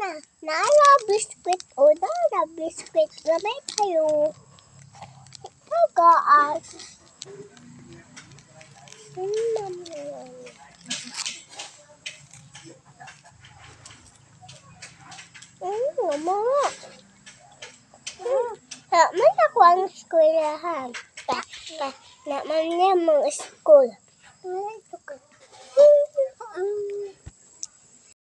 Nala biskuit o nala biskuit. Gamay kayo. Tagaan. Mama. Man ako ang eskwelahan. Naman niya mga school.